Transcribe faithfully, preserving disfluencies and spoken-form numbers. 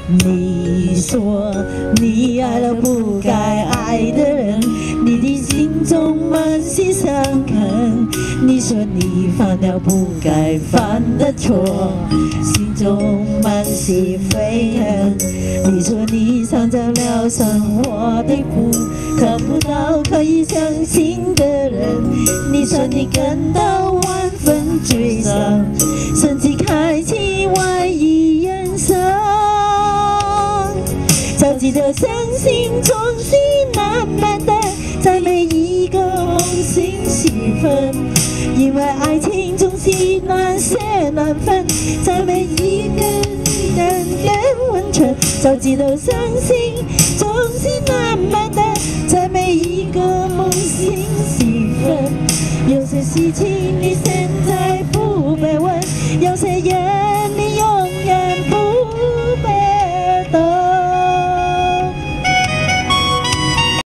你说你爱了不该爱的人，你的心中满是伤痕。你说你犯了不该犯的错，心中满是悔恨。你说你尝到了生活的苦，看不到可以相信的人。你说你感到万分沮丧，甚至开启怀疑人生。着急的身心重新慢慢的在每一个梦醒时分，因为爱情总是难舍难分，在每一个人的温存。着急的身心重新慢慢的在每一个梦醒时分，有些事情你现在